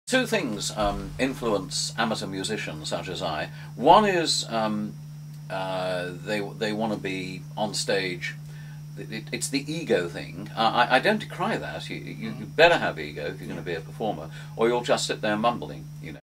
Two things influence amateur musicians such as I. One is they want to be on stage. It's the ego thing. I don't decry that. You better have ego if you're going to be a performer, or you'll just sit there mumbling, you know.